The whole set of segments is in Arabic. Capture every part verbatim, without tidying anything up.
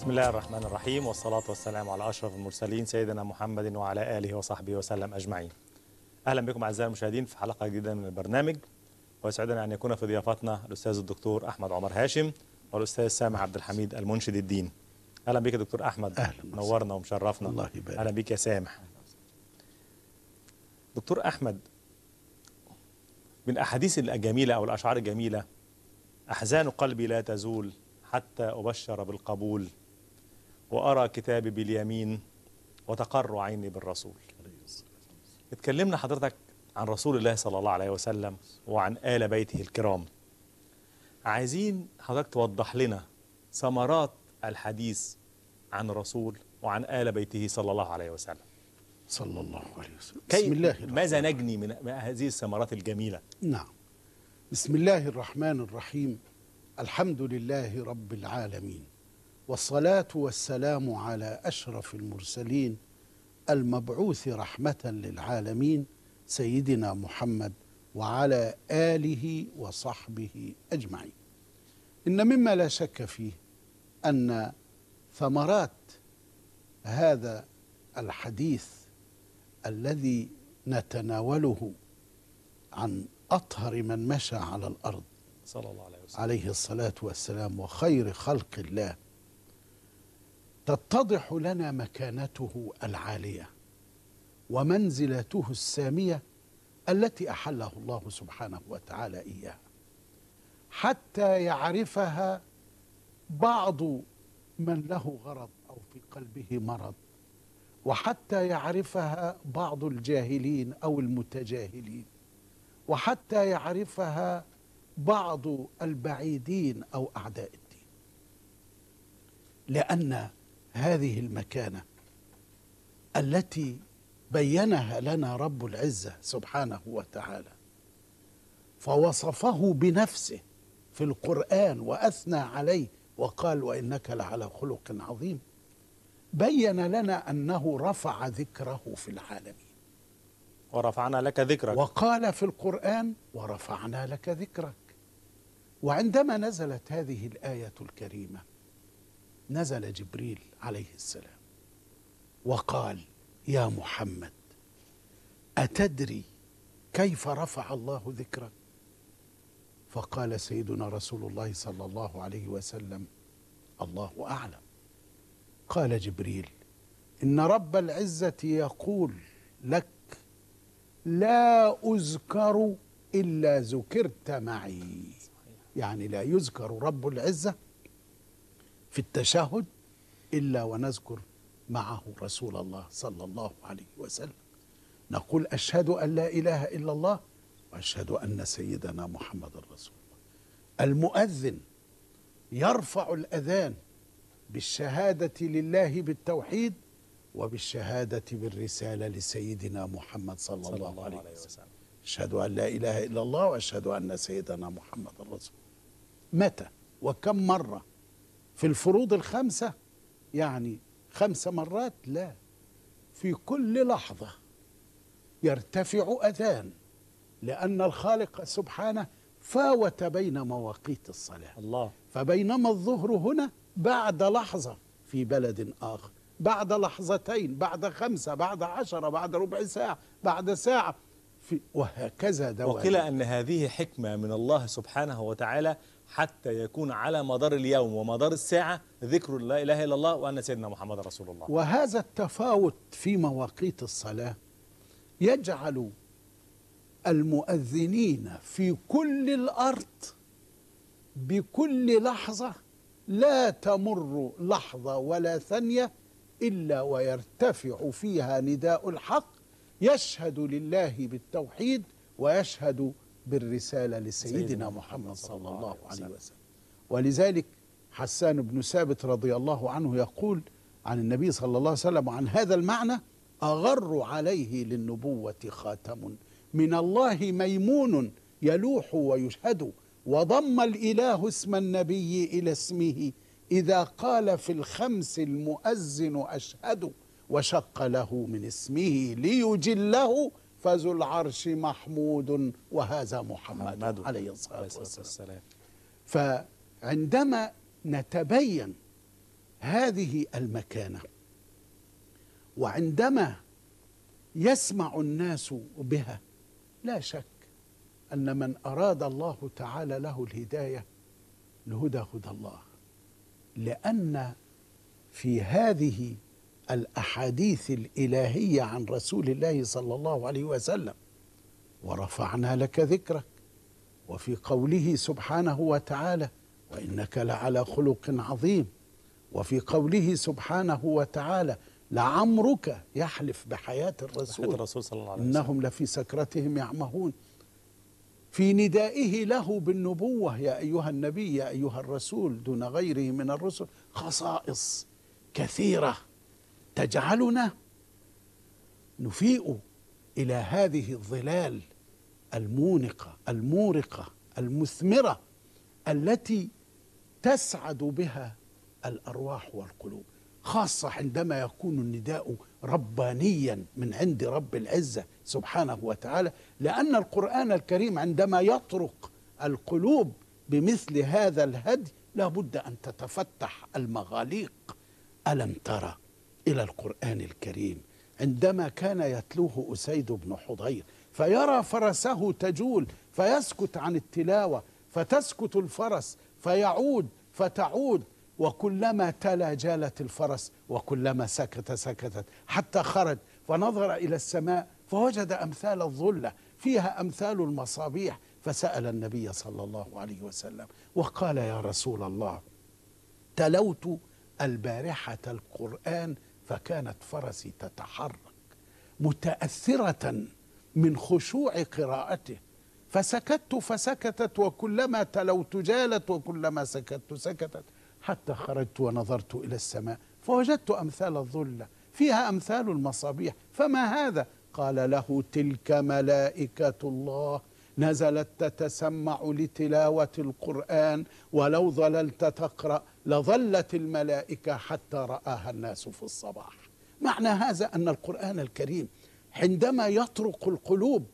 بسم الله الرحمن الرحيم، والصلاة والسلام على أشرف المرسلين سيدنا محمد وعلى آله وصحبه وسلم أجمعين. أهلا بكم أعزائي المشاهدين في حلقة جديدة من البرنامج، ويسعدنا أن يكون في ضيافتنا الأستاذ الدكتور أحمد عمر هاشم والأستاذ سامح عبد الحميد المنشد الدين. أهلا بك يا دكتور أحمد. أهلا، نورنا ومشرفنا. الله يبارك. أهلا بك يا سامح. دكتور أحمد، من أحاديث الجميلة أو الأشعار الجميلة: أحزان قلبي لا تزول حتى أبشر بالقبول، وأرى كتابي باليمين وتقر عيني بالرسول. اتكلمنا حضرتك عن رسول الله صلى الله عليه وسلم وعن آل بيته الكرام. عايزين حضرتك توضح لنا ثمرات الحديث عن الرسول وعن آل بيته صلى الله عليه وسلم. صلى الله عليه وسلم. بسم الله الرحمن. ماذا نجني من هذه الثمرات الجميلة؟ نعم. بسم الله الرحمن الرحيم. الحمد لله رب العالمين، والصلاة والسلام على أشرف المرسلين المبعوث رحمة للعالمين سيدنا محمد وعلى آله وصحبه أجمعين. إن مما لا شك فيه أن ثمرات هذا الحديث الذي نتناوله عن أطهر من مشى على الأرض صلى الله عليه وسلم عليه الصلاة والسلام وخير خلق الله، تتضح لنا مكانته العالية ومنزلته السامية التي أحله الله سبحانه وتعالى إياها، حتى يعرفها بعض من له غرض أو في قلبه مرض، وحتى يعرفها بعض الجاهلين أو المتجاهلين، وحتى يعرفها بعض البعيدين أو أعداء الدين. لأن هذه المكانة التي بينها لنا رب العزة سبحانه وتعالى، فوصفه بنفسه في القرآن وأثنى عليه وقال: وإنك لعلى خلق عظيم، بين لنا أنه رفع ذكره في العالمين. ورفعنا لك ذكرك. وقال في القرآن: ورفعنا لك ذكرك. وعندما نزلت هذه الآية الكريمة، نزل جبريل عليه السلام وقال: يا محمد، أتدري كيف رفع الله ذكرك؟ فقال سيدنا رسول الله صلى الله عليه وسلم: الله أعلم. قال جبريل: إن رب العزة يقول لك: لا أذكر إلا ذكرت معي. يعني لا يذكر رب العزة في التشهد إلا ونذكر معه رسول الله صلى الله عليه وسلم. نقول: أشهد أن لا إله إلا الله وأشهد أن سيدنا محمد رسول الله. المؤذن يرفع الأذان بالشهادة لله بالتوحيد وبالشهادة بالرسالة لسيدنا محمد صلى, صلى الله, الله عليه وسلم. أشهد أن لا إله إلا الله وأشهد أن سيدنا محمد رسول الله. متى وكم مرة؟ في الفروض الخمسة يعني خمس مرات؟ لا، في كل لحظة يرتفع أذان، لأن الخالق سبحانه فاوت بين مواقيت الصلاة. الله. فبينما الظهر هنا بعد لحظة في بلد آخر، بعد لحظتين، بعد خمسة، بعد عشرة، بعد ربع ساعة، بعد ساعة، في وهكذا دوام. وقيل أن هذه حكمة من الله سبحانه وتعالى حتى يكون على مدار اليوم ومدار الساعة ذكر لا إله إلا الله وأن سيدنا محمد رسول الله. وهذا التفاوت في مواقيت الصلاة يجعل المؤذنين في كل الأرض بكل لحظة لا تمر لحظة ولا ثانية إلا ويرتفع فيها نداء الحق يشهد لله بالتوحيد ويشهد بالرسالة لسيدنا محمد صلى الله عليه وسلم. ولذلك حسان بن ثابت رضي الله عنه يقول عن النبي صلى الله عليه وسلم عن هذا المعنى: أغر عليه للنبوة خاتم من الله ميمون يلوح ويشهد، وضم الإله اسم النبي إلى اسمه إذا قال في الخمس المؤذن أشهد، وشق له من اسمه ليجله فذو العرش محمود وهذا محمد, محمد عليه الصلاة والسلام. فعندما نتبين هذه المكانة، وعندما يسمع الناس بها لا شك أن من أراد الله تعالى له الهداية الهدى هدى الله، لأن في هذه الأحاديث الإلهية عن رسول الله صلى الله عليه وسلم ورفعنا لك ذكرك، وفي قوله سبحانه وتعالى وإنك لعلى خلق عظيم، وفي قوله سبحانه وتعالى لعمرك يحلف بحياة الرسول, الرسول صلى الله عليه وسلم إنهم لفي سكرتهم يعمهون، في ندائه له بالنبوة يا أيها النبي يا أيها الرسول دون غيره من الرسل، خصائص كثيرة تجعلنا نفيء إلى هذه الظلال المونقة المورقة المثمرة التي تسعد بها الأرواح والقلوب، خاصة عندما يكون النداء ربانيا من عند رب العزة سبحانه وتعالى، لأن القرآن الكريم عندما يطرق القلوب بمثل هذا الهدي لا بد أن تتفتح المغاليق. ألم ترى إلى القرآن الكريم عندما كان يتلوه أسيد بن حضير فيرى فرسه تجول فيسكت عن التلاوة فتسكت الفرس فيعود فتعود، وكلما تلا جالت الفرس وكلما سكت سكتت، حتى خرج فنظر إلى السماء فوجد أمثال الظلة فيها أمثال المصابيح، فسأل النبي صلى الله عليه وسلم وقال يا رسول الله تلوت البارحة القرآن فكانت فرسي تتحرك متأثرة من خشوع قراءته، فسكت فسكتت، وكلما تلوت جالت وكلما سكت سكتت، حتى خرجت ونظرت إلى السماء فوجدت أمثال الظلة فيها أمثال المصابيح، فما هذا؟ قال له تلك ملائكة الله نزلت تتسمع لتلاوة القرآن، ولو ظللت تقرأ لظلت الملائكة حتى رآها الناس في الصباح. معنى هذا أن القرآن الكريم عندما يطرق القلوب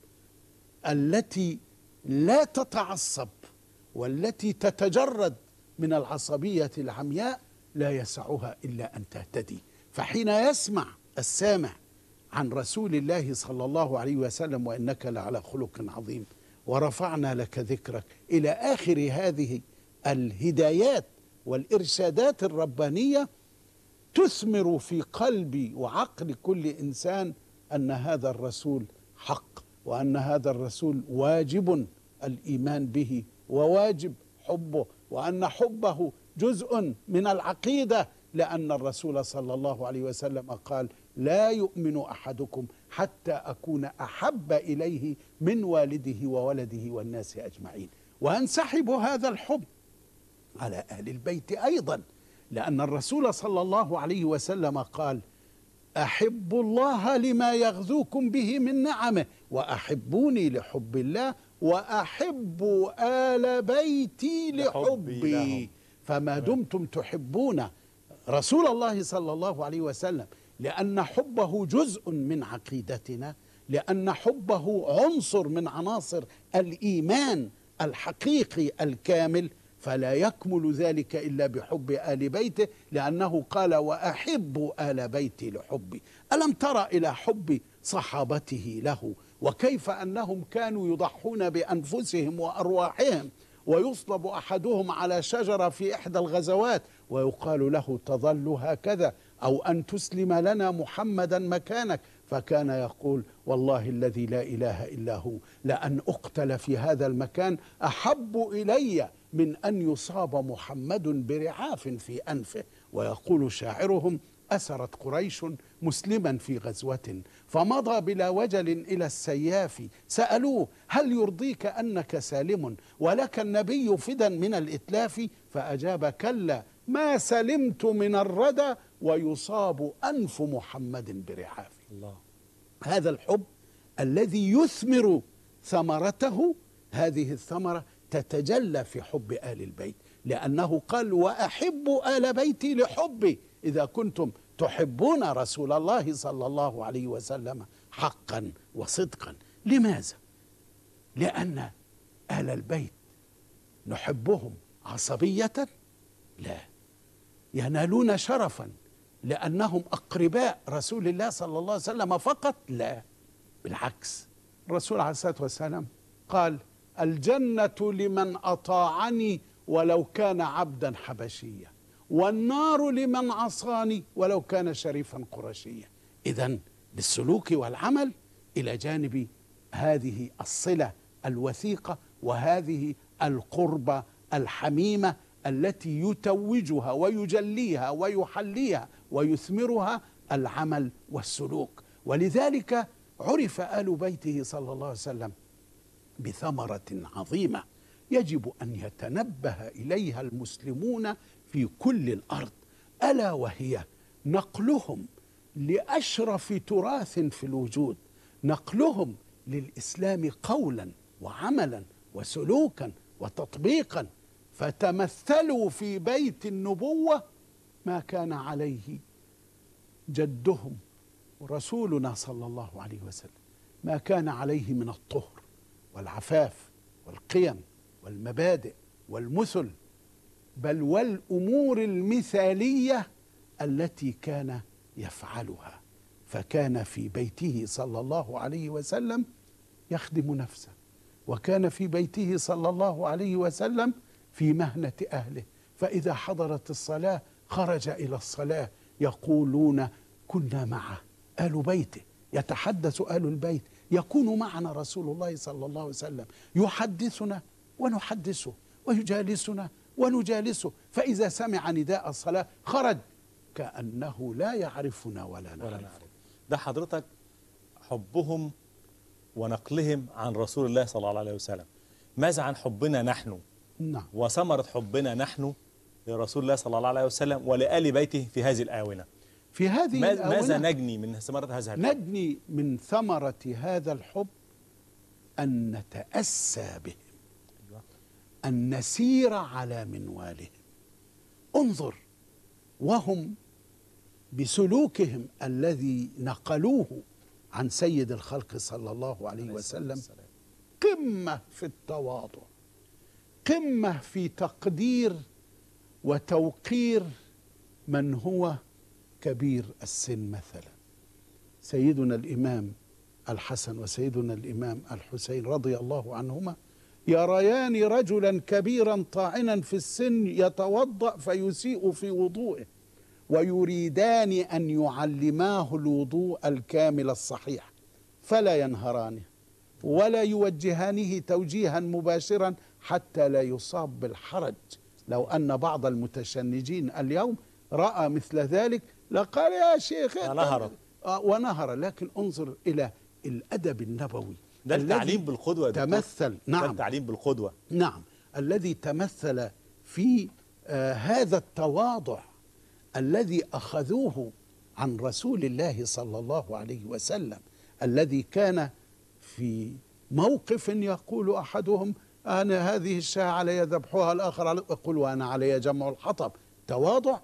التي لا تتعصب والتي تتجرد من العصبية العمياء لا يسعها إلا أن تهتدي، فحين يسمع السامع عن رسول الله صلى الله عليه وسلم وإنك لعلى خلق عظيم ورفعنا لك ذكرك إلى آخر هذه الهدايات والإرشادات الربانية، تثمر في قلب وعقل كل إنسان أن هذا الرسول حق، وأن هذا الرسول واجب الإيمان به وواجب حبه، وأن حبه جزء من العقيدة، لأن الرسول صلى الله عليه وسلم قال لا يؤمن أحدكم حتى أكون أحب إليه من والده وولده والناس أجمعين. وأنسحب هذا الحب على أهل البيت أيضا، لأن الرسول صلى الله عليه وسلم قال أحب الله لما يغذوكم به من نعمه وأحبوني لحب الله وأحب آل بيتي لحبي. فما دمتم تحبون رسول الله صلى الله عليه وسلم لأن حبه جزء من عقيدتنا، لأن حبه عنصر من عناصر الإيمان الحقيقي الكامل، فلا يكمل ذلك إلا بحب آل بيته، لأنه قال وأحب آل بيتي لحبي. ألم تر إلى حب صحابته له وكيف أنهم كانوا يضحون بأنفسهم وأرواحهم، ويصلب أحدهم على شجرة في إحدى الغزوات ويقال له تظل هكذا أو أن تسلم لنا محمدا مكانك، فكان يقول والله الذي لا إله إلا هو لأن أقتل في هذا المكان أحب إلي من أن يصاب محمد برعاف في أنفه. ويقول شاعرهم أسرت قريش مسلما في غزوة فمضى بلا وجل إلى السياف، سألوه هل يرضيك أنك سالم ولك النبي فدا من الإتلاف، فأجاب كلا ما سلمت من الردى ويصاب أنف محمد برعاف. الله. هذا الحب الذي يثمر ثمرته، هذه الثمرة تتجلى في حب آل البيت، لأنه قال وأحب آل بيتي لحبي. إذا كنتم تحبون رسول الله صلى الله عليه وسلم حقا وصدقا. لماذا؟ لأن آل البيت نحبهم عصبية؟ لا، ينالون شرفا لأنهم أقرباء رسول الله صلى الله عليه وسلم فقط؟ لا، بالعكس. الرسول عليه الصلاة والسلام قال: الجنة لمن أطاعني ولو كان عبدا حبشيا، والنار لمن عصاني ولو كان شريفا قرشيا. إذن بالسلوك والعمل إلى جانب هذه الصلة الوثيقة وهذه القربة الحميمة التي يتوجها ويجليها ويحليها ويثمرها العمل والسلوك. ولذلك عرف آل بيته صلى الله عليه وسلم بثمرة عظيمة يجب أن يتنبه إليها المسلمون في كل الأرض، ألا وهي نقلهم لأشرف تراث في الوجود، نقلهم للإسلام قولا وعملا وسلوكا وتطبيقا، فتمثلوا في بيت النبوة ما كان عليه جدهم ورسولنا صلى الله عليه وسلم، ما كان عليه من الطهر والعفاف والقيم والمبادئ والمثل، بل والأمور المثالية التي كان يفعلها. فكان في بيته صلى الله عليه وسلم يخدم نفسه، وكان في بيته صلى الله عليه وسلم في مهنة أهله، فإذا حضرت الصلاة خرج إلى الصلاة. يقولون: كنا معه آل بيته، يتحدث آل البيت، يكون معنا رسول الله صلى الله عليه وسلم، يحدثنا ونحدثه، ويجالسنا ونجالسه، فإذا سمع نداء الصلاة خرج كأنه لا يعرفنا ولا نعرف. ده حضرتك حبهم ونقلهم عن رسول الله صلى الله عليه وسلم. ماذا عن حبنا نحن؟ نعم. وثمرة حبنا نحن لرسول الله صلى الله عليه وسلم ولآل بيته في هذه الآونة. في هذه ماذا, الآونة ماذا نجني من ثمرة هذا الحب؟ نجني من ثمرة هذا الحب أن نتأسى بهم، أن نسير على منوالهم. انظر، وهم بسلوكهم الذي نقلوه عن سيد الخلق صلى الله عليه وسلم قمة في التواضع، قمة في تقدير وتوقير من هو كبير السن. مثلا سيدنا الإمام الحسن وسيدنا الإمام الحسين رضي الله عنهما يريان رجلا كبيرا طاعنا في السن يتوضأ فيسيء في وضوئه، ويريدان أن يعلماه الوضوء الكامل الصحيح، فلا ينهرانه ولا يوجهانه توجيها مباشرا حتى لا يصاب بالحرج. لو أن بعض المتشنجين اليوم رأى مثل ذلك لقال: يا شيخ ونهر ونهر. لكن انظر إلى الأدب النبوي، ده التعليم بالقدوة، تمثل. نعم، ده التعليم بالقدوة. نعم، الذي تمثل في آه هذا التواضع الذي أخذوه عن رسول الله صلى الله عليه وسلم، الذي كان في موقف يقول أحدهم: أنا هذه الشاة علي ذبحها، الآخر علي يقول: وأنا علي جمع الحطب. تواضع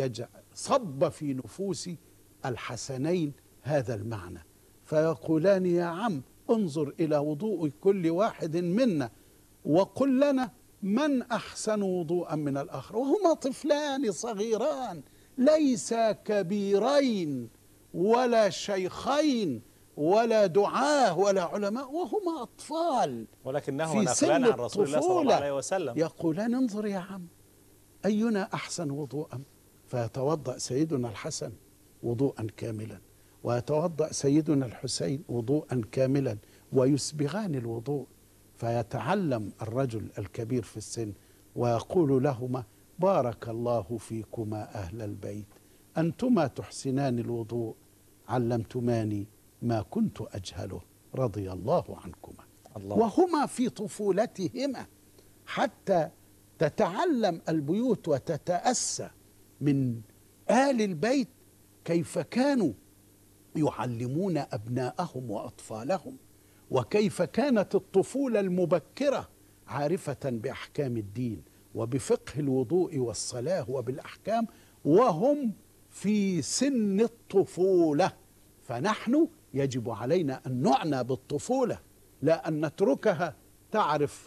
صب في نفوس الحسنين هذا المعنى، فيقولان: يا عم انظر إلى وضوء كل واحد منا وقل لنا من أحسن وضوءا من الآخر، وهما طفلان صغيران ليس كبيرين ولا شيخين ولا دعاه ولا علماء، وهما أطفال ولكنه نقلان عن رسول الله صلى الله عليه وسلم. يقولان: انظر يا عم أينا أحسن وضوءا، فيتوضأ سيدنا الحسن وضوءا كاملا، ويتوضأ سيدنا الحسين وضوءا كاملا، ويسبغان الوضوء، فيتعلم الرجل الكبير في السن ويقول لهما: بارك الله فيكما أهل البيت، أنتما تحسنان الوضوء، علمتماني ما كنت أجهله، رضي الله عنكما. الله. وهما في طفولتهما حتى تتعلم البيوت وتتأسى من آل البيت كيف كانوا يعلمون أبناءهم وأطفالهم، وكيف كانت الطفولة المبكرة عارفة بأحكام الدين وبفقه الوضوء والصلاة وبالأحكام، وهم في سن الطفولة. فنحن يجب علينا أن نعنى بالطفولة، لا أن نتركها تعرف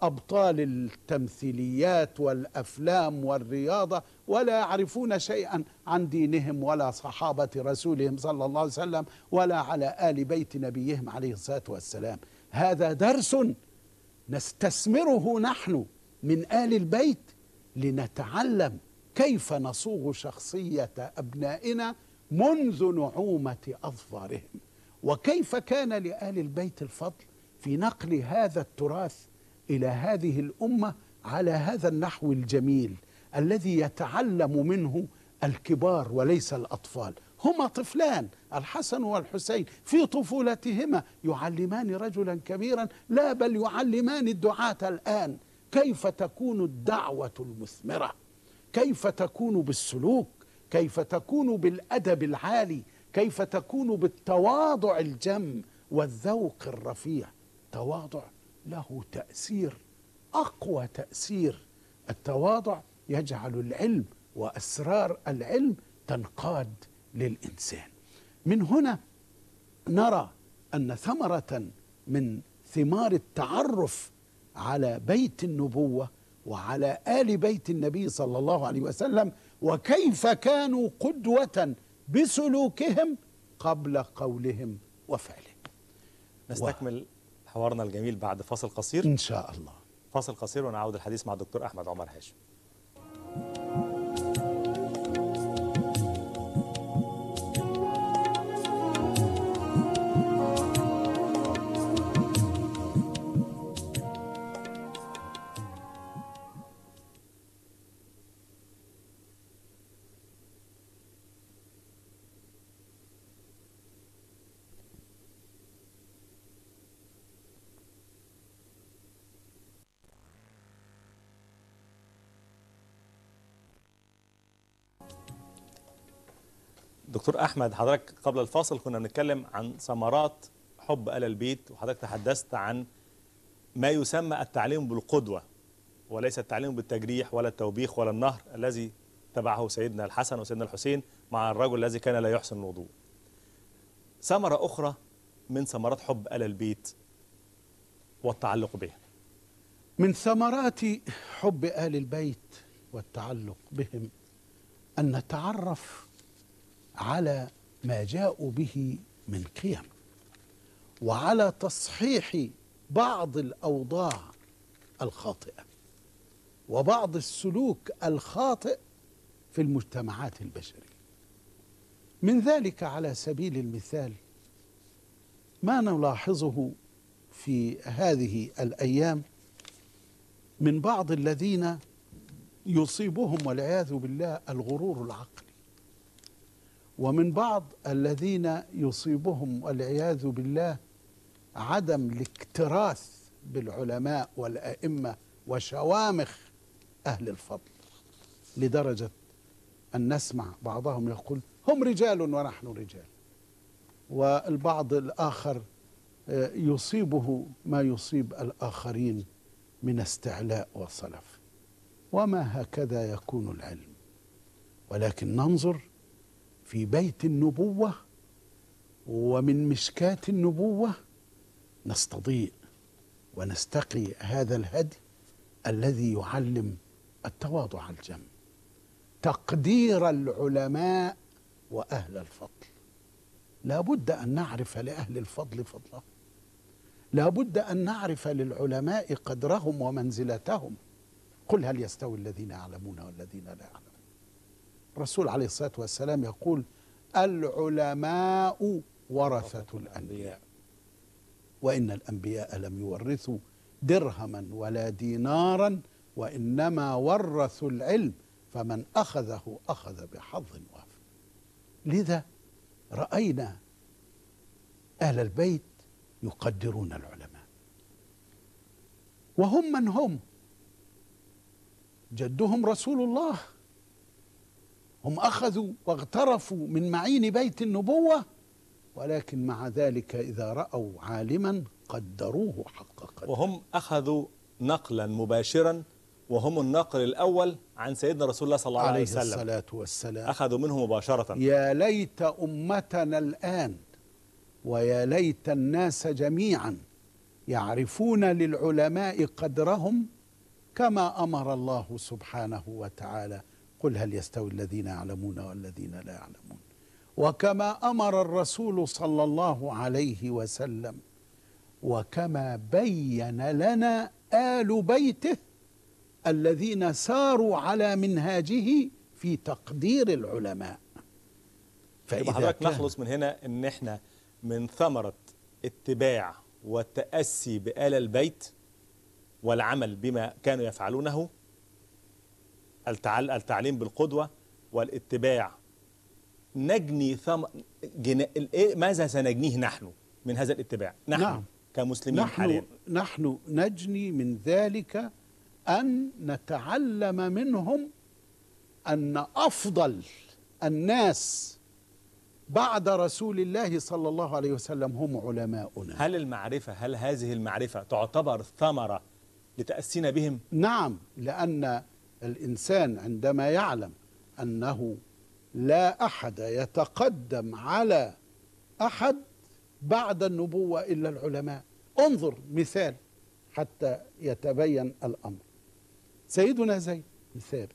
أبطال التمثيليات والأفلام والرياضة، ولا يعرفون شيئا عن دينهم ولا صحابة رسولهم صلى الله عليه وسلم ولا على آل بيت نبيهم عليه الصلاة والسلام. هذا درس نستثمره نحن من آل البيت لنتعلم كيف نصوغ شخصية أبنائنا منذ نعومة أظفارهم، وكيف كان لآل البيت الفضل في نقل هذا التراث إلى هذه الأمة على هذا النحو الجميل الذي يتعلم منه الكبار وليس الأطفال. هما طفلان الحسن والحسين في طفولتهما يعلمان رجلا كبيرا، لا بل يعلمان الدعاة الآن كيف تكون الدعوة المثمرة، كيف تكون بالسلوك، كيف تكون بالأدب العالي، كيف تكون بالتواضع الجم والذوق الرفيع. تواضع له تأثير، أقوى تأثير. التواضع يجعل العلم وأسرار العلم تنقاد للإنسان. من هنا نرى أن ثمرة من ثمار التعرف على بيت النبوة وعلى آل بيت النبي صلى الله عليه وسلم، وكيف كانوا قدوة بسلوكهم قبل قولهم وفعلهم. نستكمل حوارنا الجميل بعد فاصل قصير إن شاء الله. فاصل قصير ونعود الحديث مع الدكتور أحمد عمر هاشم. دكتور أحمد، حضرتك قبل الفاصل كنا بنتكلم عن ثمرات حب آل البيت، وحضرتك تحدثت عن ما يسمى التعليم بالقدوة، وليس التعليم بالتجريح ولا التوبيخ ولا النهر الذي تبعه سيدنا الحسن وسيدنا الحسين مع الرجل الذي كان لا يحسن الوضوء. ثمرة أخرى من ثمرات حب آل البيت والتعلق به. من ثمرات حب آل البيت والتعلق بهم أن نتعرف على ما جاءوا به من قيم، وعلى تصحيح بعض الأوضاع الخاطئة وبعض السلوك الخاطئ في المجتمعات البشرية. من ذلك على سبيل المثال ما نلاحظه في هذه الأيام من بعض الذين يصيبهم والعياذ بالله الغرور العقلي، ومن بعض الذين يصيبهم والعياذ بالله عدم الاكتراث بالعلماء والأئمة وشوامخ أهل الفضل، لدرجة أن نسمع بعضهم يقول هم رجال ونحن رجال، والبعض الآخر يصيبه ما يصيب الآخرين من استعلاء وصلف. وما هكذا يكون العلم، ولكن ننظر في بيت النبوة ومن مشكاة النبوة نستضيء ونستقي هذا الهدي الذي يعلم التواضع الجم، تقدير العلماء وأهل الفضل. لا بد أن نعرف لأهل الفضل فضلهم، لا بد أن نعرف للعلماء قدرهم ومنزلتهم. قل هل يستوي الذين يعلمون والذين لا يعلمون. الرسول عليه الصلاة والسلام يقول العلماء ورثة الأنبياء، وإن الأنبياء لم يورثوا درهما ولا دينارا وإنما ورثوا العلم فمن أخذه أخذ بحظ وافر. لذا رأينا أهل البيت يقدرون العلماء، وهم من هم؟ جدهم رسول الله. هم أخذوا واغترفوا من معين بيت النبوة، ولكن مع ذلك إذا رأوا عالما قدروه حق قدره. وهم أخذوا نقلا مباشرا، وهم النقل الأول عن سيدنا رسول الله صلى الله عليه وسلم عليه الصلاة والسلام. أخذوا منه مباشرة. يا ليت أمتنا الآن ويا ليت الناس جميعا يعرفون للعلماء قدرهم كما أمر الله سبحانه وتعالى: قل هل يستوي الذين يعلمون والذين لا يعلمون. وكما أمر الرسول صلى الله عليه وسلم، وكما بين لنا آل بيته الذين ساروا على منهاجه في تقدير العلماء. فإذا حضرتك نخلص من هنا ان احنا من ثمرة اتباع والتأسي بآل البيت والعمل بما كانوا يفعلونه التعليم بالقدوة والاتباع، نجني ثم... جن... ماذا سنجنيه نحن من هذا الاتباع نحن نعم. كمسلمين نحن حاليا؟ نحن نجني من ذلك أن نتعلم منهم أن أفضل الناس بعد رسول الله صلى الله عليه وسلم هم علماؤنا. هل المعرفة هل هذه المعرفة تعتبر ثمرة لتأسينا بهم؟ نعم، لأن الإنسان عندما يعلم أنه لا أحد يتقدم على أحد بعد النبوة إلا العلماء. انظر مثال حتى يتبين الأمر. سيدنا زيد مثال،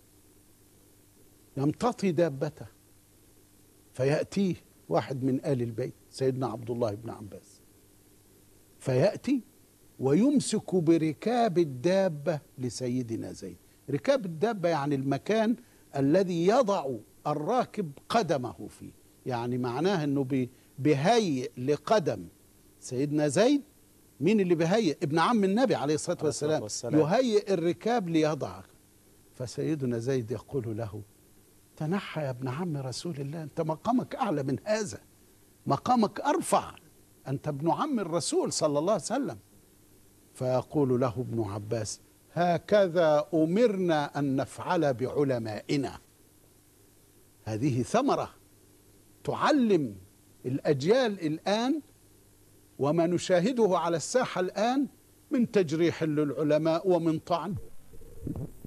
يمتطي دابته فيأتيه واحد من آل البيت سيدنا عبد الله بن عباس، فيأتي ويمسك بركاب الدابة لسيدنا زيد. ركاب الدابة يعني المكان الذي يضع الراكب قدمه فيه، يعني معناه أنه بيهيئ لقدم سيدنا زيد. مين اللي بيهيئ؟ ابن عم النبي عليه الصلاة والسلام, والسلام. يهيئ الركاب ليضعه. فسيدنا زيد يقول له: تنحى يا ابن عم رسول الله، أنت مقامك أعلى من هذا، مقامك أرفع، أنت ابن عم الرسول صلى الله عليه وسلم. فيقول له ابن عباس: هكذا أمرنا أن نفعل بعلمائنا. هذه ثمرة تعلم الأجيال الآن وما نشاهده على الساحة الآن من تجريح للعلماء ومن طعن